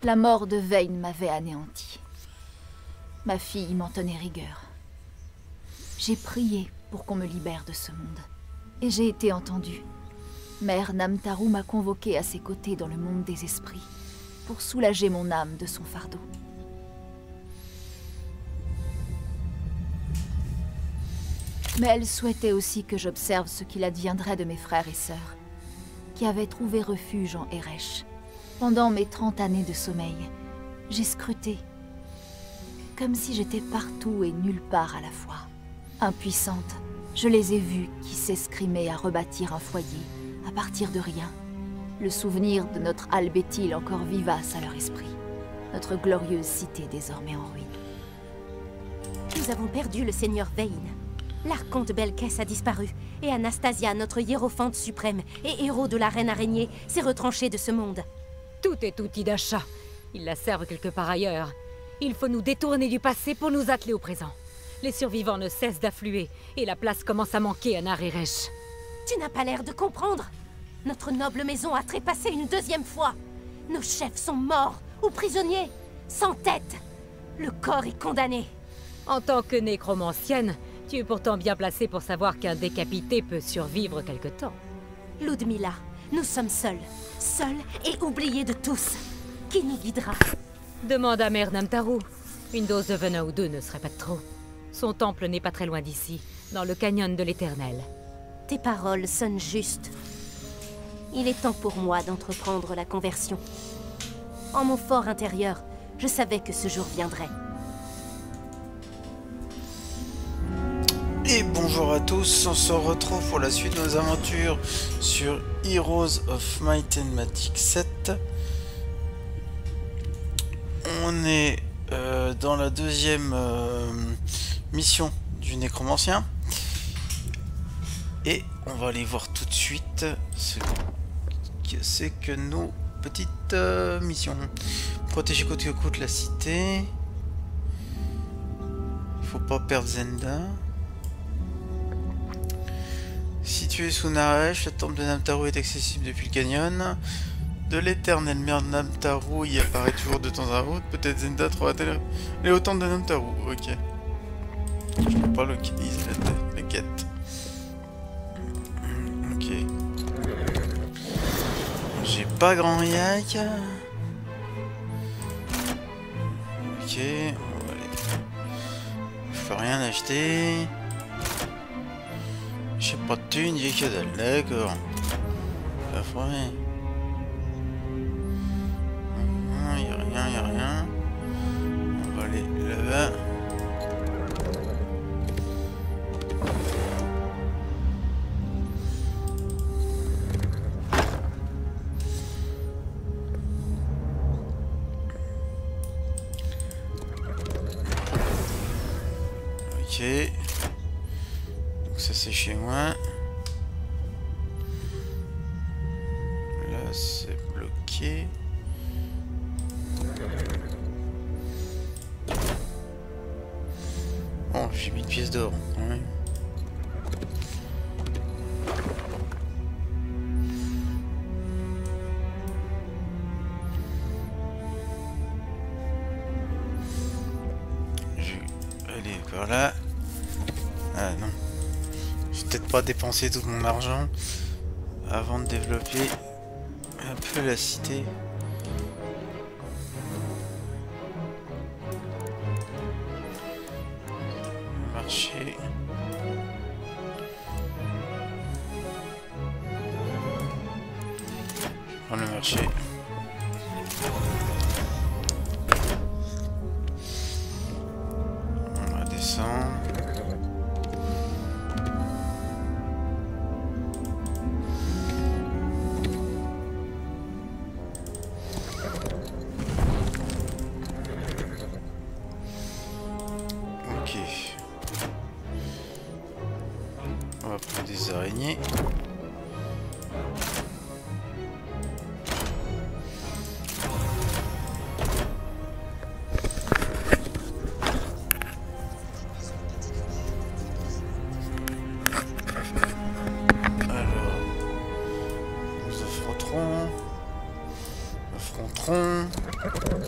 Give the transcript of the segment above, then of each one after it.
La mort de Vayne m'avait anéanti. Ma fille m'en tenait rigueur. J'ai prié pour qu'on me libère de ce monde. Et j'ai été entendue. Mère Namtaru m'a convoquée à ses côtés dans le monde des esprits, pour soulager mon âme de son fardeau. Mais elle souhaitait aussi que j'observe ce qu'il adviendrait de mes frères et sœurs, qui avaient trouvé refuge en Eresh. Pendant mes 30 années de sommeil, j'ai scruté, comme si j'étais partout et nulle part à la fois. Impuissante, je les ai vus qui s'escrimaient à rebâtir un foyer, à partir de rien. Le souvenir de notre Albétil encore vivace à leur esprit. Notre glorieuse cité désormais en ruine. Nous avons perdu le seigneur Vayne. L'archonte Belkès a disparu, et Anastasia, notre hiérophante suprême et héros de la reine araignée, s'est retranché de ce monde. Tout est outil d'achat. Ils la servent quelque part ailleurs. Il faut nous détourner du passé pour nous atteler au présent. Les survivants ne cessent d'affluer, et la place commence à manquer à Nareresh. Tu n'as pas l'air de comprendre. Notre noble maison a trépassé une deuxième fois. Nos chefs sont morts ou prisonniers, sans tête. Le corps est condamné. En tant que nécromancienne, tu es pourtant bien placée pour savoir qu'un décapité peut survivre quelque temps. Ludmilla, nous sommes seuls. Seuls et oubliés de tous. Qui nous guidera? Demande à Mère Namtaru. Une dose de venin ou deux ne serait pas de trop. Son temple n'est pas très loin d'ici, dans le canyon de l'Éternel. Tes paroles sonnent justes. Il est temps pour moi d'entreprendre la conversion. En mon fort intérieur, je savais que ce jour viendrait. Et bonjour à tous, on se retrouve pour la suite de nos aventures sur Heroes of Might and Magic 7. On est dans la deuxième mission du nécromancien. Et on va aller voir tout de suite ce que c'est que nos petites missions. Protéger coûte que coûte la cité. Il faut pas perdre Zenda. Situé sous Naresh, le temple de Namtaru est accessible depuis le canyon. De l'éternelle mère de Namtaru y apparaît toujours de temps à autre. Peut-être Zenda trouvera-t-elle le temple de Namtaru. Ok. Je peux pas localiser la quête. Ok. J'ai pas grand yak. Ok. On va aller. Je peux rien acheter. J'ai pas de thune, j'ai que dalle, d'accord. La forêt. Y'a rien, y'a rien. On va aller là-bas. Ok. Ça c'est chez moi. Là c'est bloqué. Bon, j'ai mis une pièce d'or quand même. Je vais aller par là. Ah non. Je vais peut-être pas dépenser tout mon argent avant de développer un peu la cité. Marché. Je prends le marché. On va descendre. On va prendre des araignées. Alors, nous affronterons.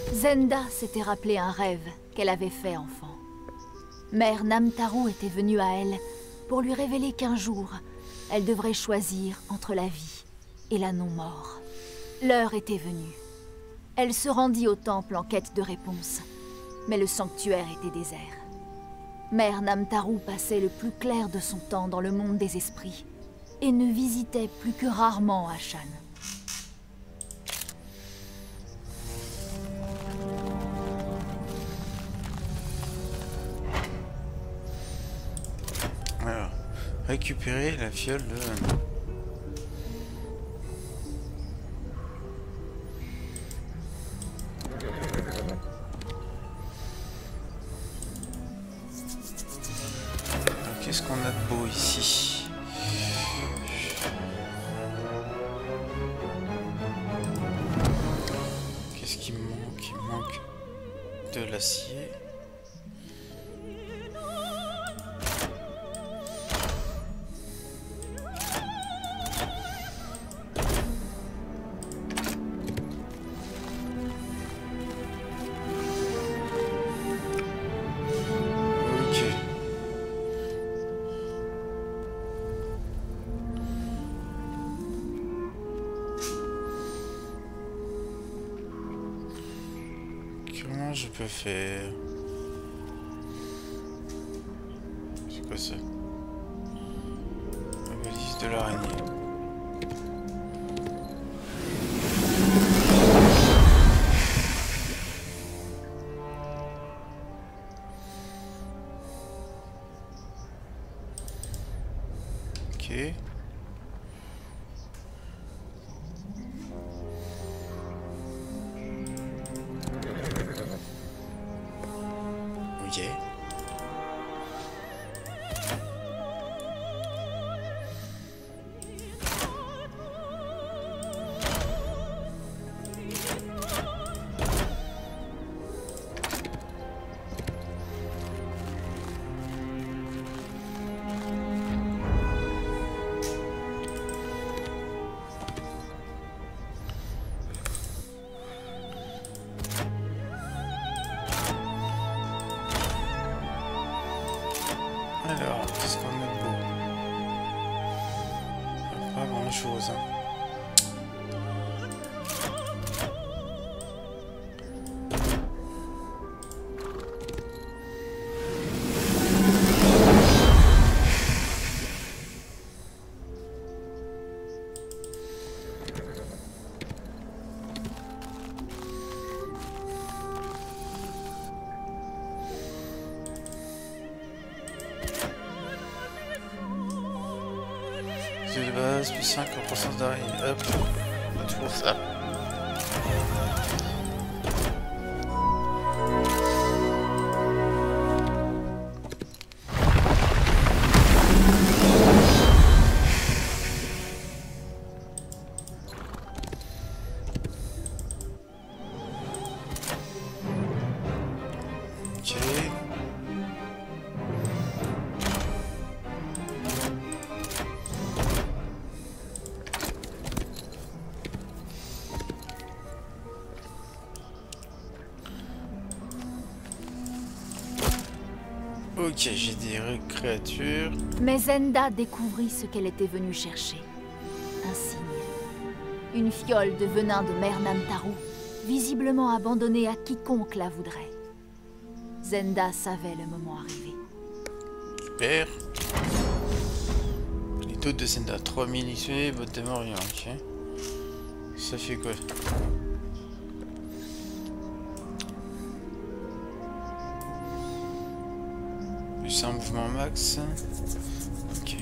Zenda s'était rappelé un rêve qu'elle avait fait enfant. Mère Namtaru était venue à elle pour lui révéler qu'un jour, elle devrait choisir entre la vie et la non-mort. L'heure était venue. Elle se rendit au temple en quête de réponse, mais le sanctuaire était désert. Mère Namtaru passait le plus clair de son temps dans le monde des esprits et ne visitait plus que rarement Ashan. Alors, récupérer la fiole de... Qu'est-ce qu'on a de beau ici? Qu'est-ce qui me manque? Il me manque de l'acier. Comment je peux faire? C'est quoi ça? La valise de l'araignée. Ok. Ok. Alors, qu'est-ce qu'on a de beau? Pas grand-chose, hein. De base, plus 5 en croissance d'araignée. Hop, on va toujours ça. Ok. Ok, j'ai des créatures. Mais Zenda découvrit ce qu'elle était venue chercher. Un signe. Une fiole de venin de Mère Namtaru, visiblement abandonnée à quiconque la voudrait. Zenda savait le moment arrivé. Super. Les taux de Zenda, 3000 XP, botte de mort, rien, ok. Ça fait quoi? C'est un mouvement max. Ok.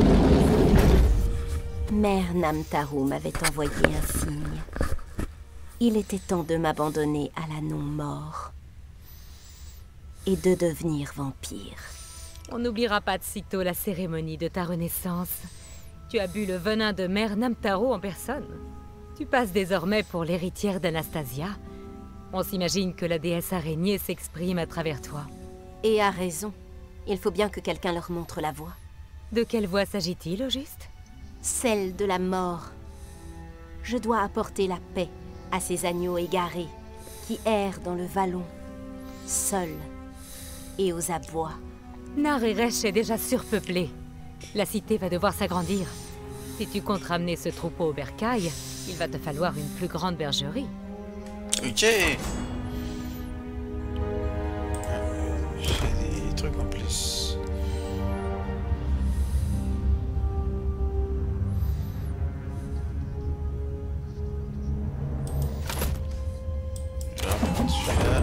Mère Namtaru m'avait envoyé un signe. Il était temps de m'abandonner à la non-mort. Et de devenir vampire. On n'oubliera pas de sitôt la cérémonie de ta renaissance. Tu as bu le venin de Mère Namtaro en personne. Tu passes désormais pour l'héritière d'Anastasia. On s'imagine que la déesse araignée s'exprime à travers toi. Et a raison. Il faut bien que quelqu'un leur montre la voie. De quelle voie s'agit-il, au juste? Celle de la mort. Je dois apporter la paix à ces agneaux égarés qui errent dans le vallon, seuls et aux abois. Nareresh est déjà surpeuplée. La cité va devoir s'agrandir. Si tu comptes ramener ce troupeau au bercail, il va te falloir une plus grande bergerie. Ok. J'ai des trucs en plus. Je vais reprendre celui-là.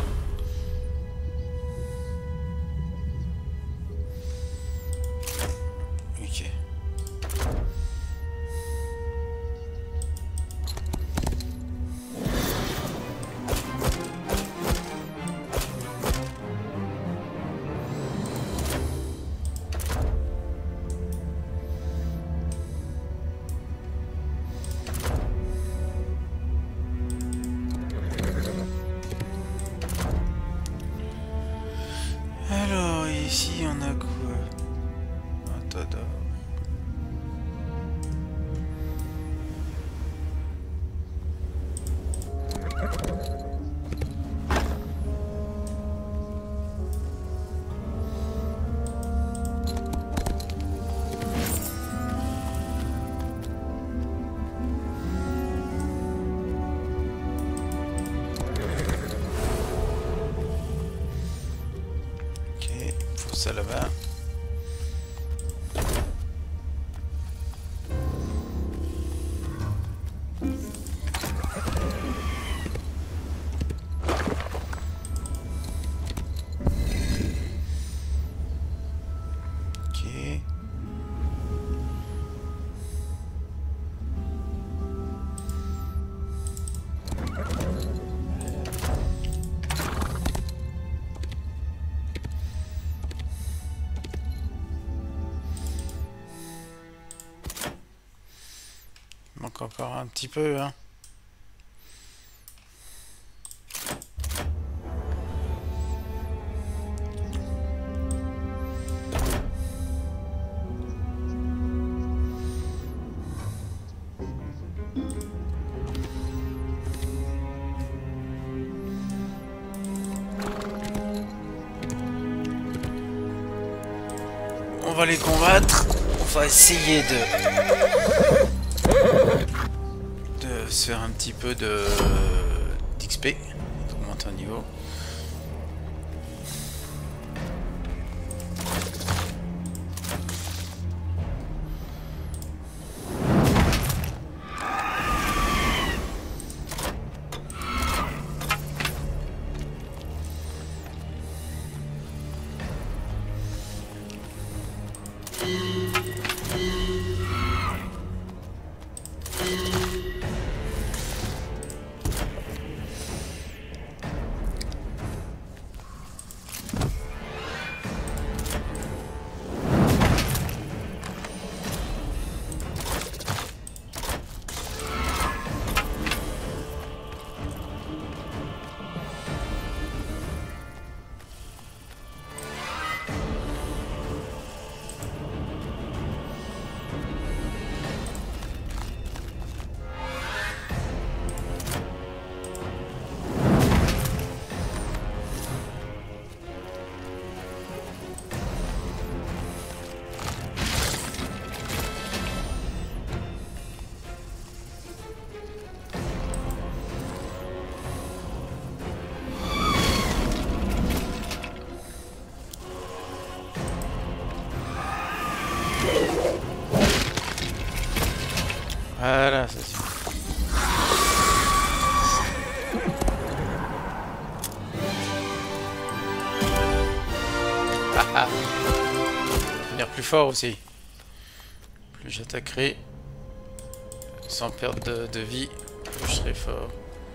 Ok. Alors, ici, on a quoi? Un tas d'or. Ok, faut ça là-bas. Ok. Il manque encore un petit peu, hein. On va les combattre. On va essayer de se faire un petit peu de d'XP, augmenter un niveau. Voilà, ça suffit. Devenir plus fort aussi. Plus j'attaquerai sans perdre de vie, plus je serai fort.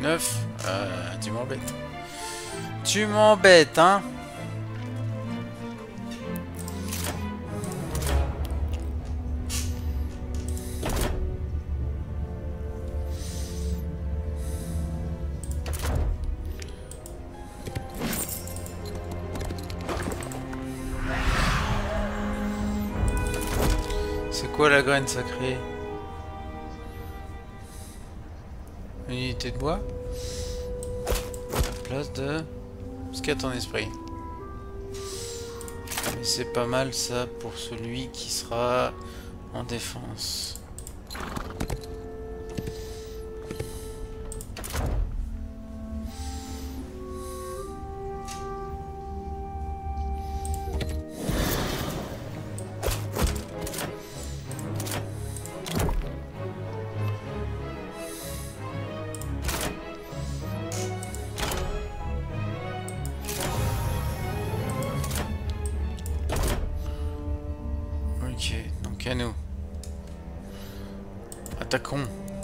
9. Tu m'embêtes. Tu m'embêtes, hein. C'est quoi la graine sacrée? Une unité de bois? Place de... Ce qu'il y a ton esprit. Mais c'est pas mal ça pour celui qui sera en défense. Ok, donc à nous. Attaquons.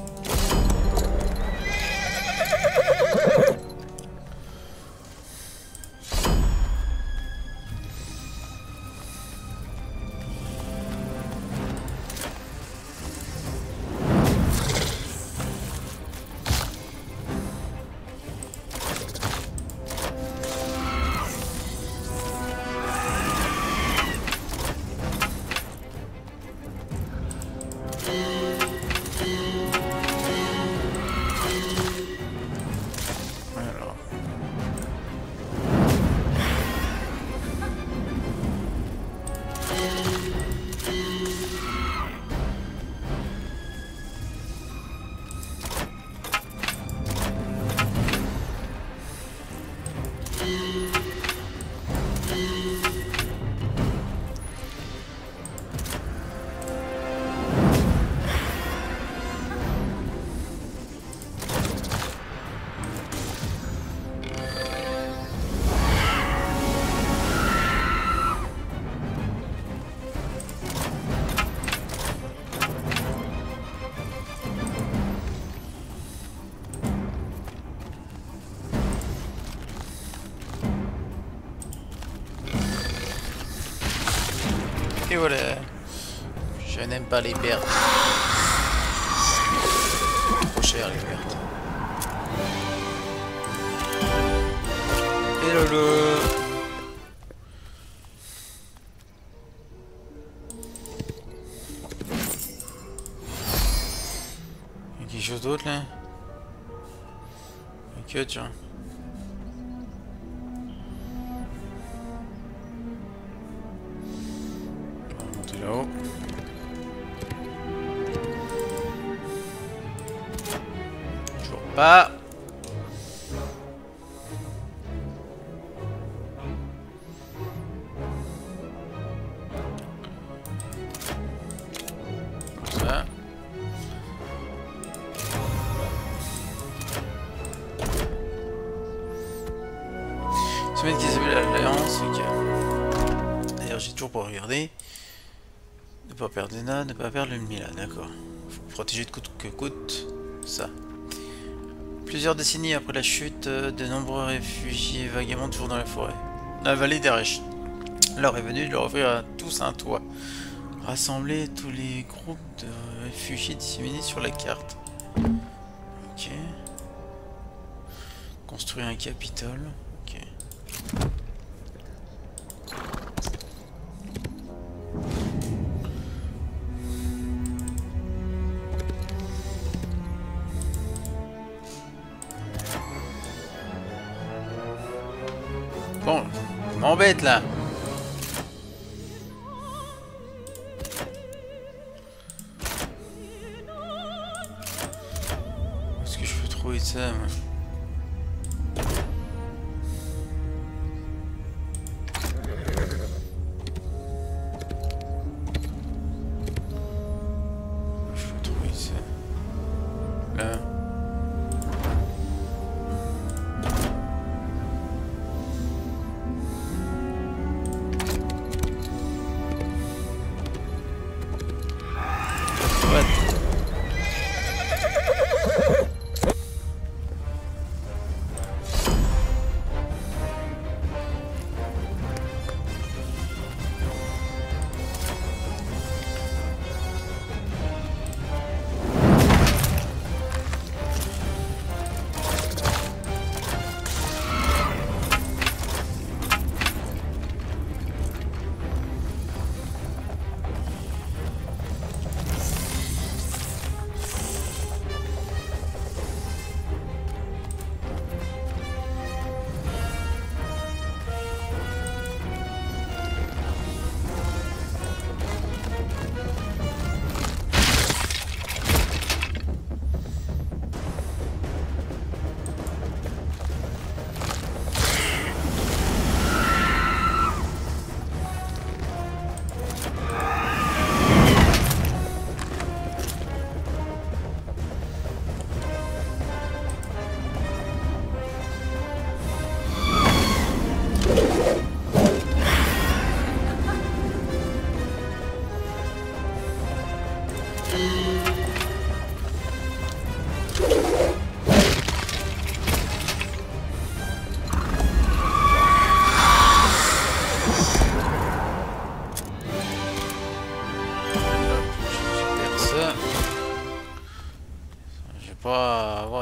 Et voilà. Je n'aime pas les pertes. Trop cher les pertes. Et lolo. Il y a quelque chose d'autre là? Ok, tiens. Là-haut. Toujours pas. Comme ça. Se mettre qui s'appelle l'Alliance, ok. D'ailleurs, j'ai toujours pas regardé. Ne pas perdre Lena, ne pas perdre l'ennemi là, d'accord. Faut protéger de coûte que coûte ça. Plusieurs décennies après la chute, de nombreux réfugiés vagabondent toujours dans la forêt. La vallée d'Eresh. L'heure est venue de leur offrir à tous un toit. Rassembler tous les groupes de réfugiés disséminés sur la carte. Ok. Construire un Capitole. Ok. Bon, je m'embête là. Est-ce que je peux trouver ça moi? Je peux trouver ça. Là.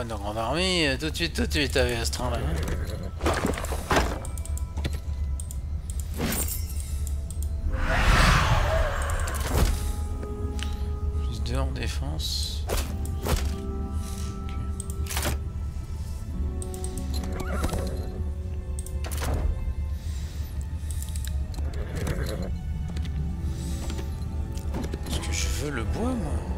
une grande armée, tout de suite avec Astran là. Plus 2 en défense. Est-ce que je veux le bois moi?